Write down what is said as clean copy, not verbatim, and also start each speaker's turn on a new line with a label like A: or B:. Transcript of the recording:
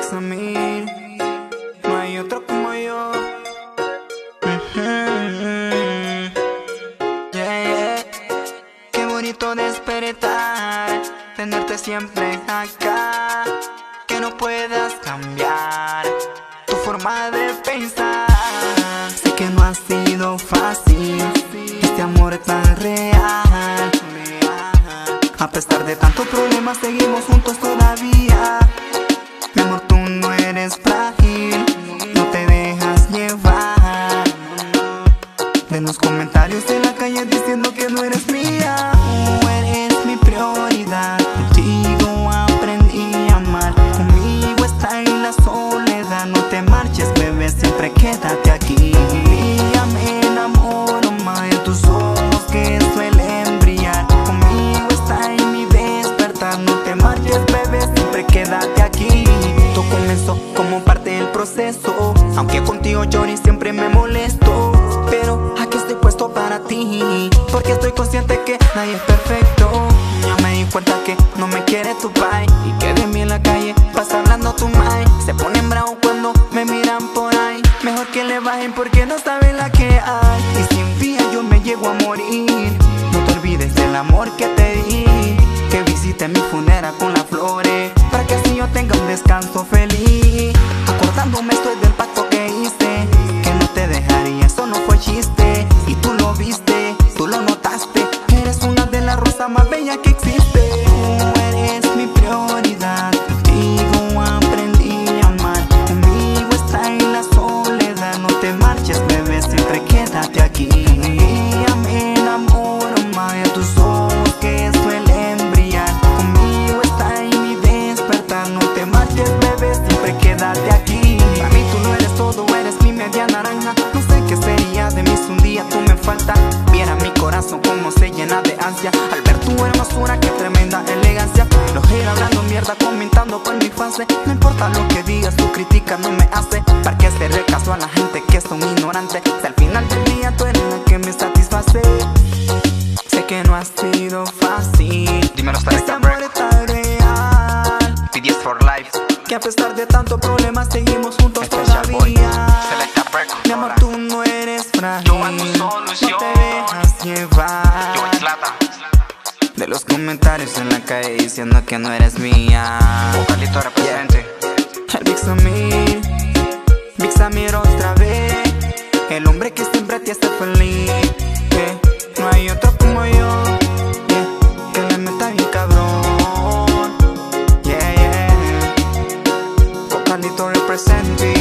A: Samir, no hay otro como yo. Yeah. Qué bonito despertar, tenerte siempre acá, que no puedas cambiar tu forma de pensar. Sé que no ha sido fácil este amor tan real. A pesar de tantos problemas seguimos juntos todavía. Mi amor, tú no eres frágil, no te dejas llevar de los comentarios de la calle diciendo que no eres mía. Tú eres mi prioridad, contigo aprendí a amar. Conmigo está en la soledad, no te marches, bebé, siempre quédate aquí. Ya me enamoro más de tus ojos que suelen brillar. Conmigo está en mi despertar, no te marches, bebé, siempre quédate aquí. Todo comenzó como parte del proceso, aunque contigo lloro y siempre me molesto, pero aquí estoy puesto para ti, porque estoy consciente que nadie es perfecto. Ya me di cuenta que no me quiere tu pai, y que de mí en la calle vas hablando tu mai. Se ponen bravos cuando me miran por ahí, mejor que le bajen porque no saben la que hay. Y si un día yo me llego a morir, no te olvides del amor que te di, que visite mi funeral con las flores, para que así yo tenga un descanso feliz. Acordándome estoy del pacto que hice, que no te dejaría, eso no fue chiste. Y tú lo viste, tú lo notaste, eres una de las rosas más bellas que existe. Tú eres mi prioridad, contigo aprendí a amar. Conmigo está en la soledad, no te marches, bebé, siempre quédate aquí. Ya me enamoro más de tus ojos que suelen brillar. Conmigo está en mi despertar, no te marches, bebé, siempre quédate aquí. Para mí tú no eres todo, eres mi media naranja. No sé qué sería de mí si un día tú me faltas. Viera mi corazón como se llena de ansia al ver tu hermosura, qué tremenda elegancia. Los haters hablando mierda, comentando por mi fase. No importa lo que digas, tu crítica no me hace. ¿Para qué hacerle caso a la gente que son ignorantes? Si al final del día tú eres la que me satisface. Sé que no ha sido fácil,
B: Dímelo,
A: este amor es tan real,
B: PDS for life.
A: que a pesar de tantos problemas seguimos juntos
B: Special boy,
A: todavía.
B: Selecta Records.
A: Mi amor, tú no eres frágil,
B: Yo ando solución.
A: no te dejas llevar
B: Yo en Slata,
A: de los comentarios en la calle diciendo que no eres mía.
B: vocalito represente.
A: El Big Samir otra vez, el hombre que siempre te hace feliz. No hay otro como yo, que le meta bien cabrón. Vocalito represente.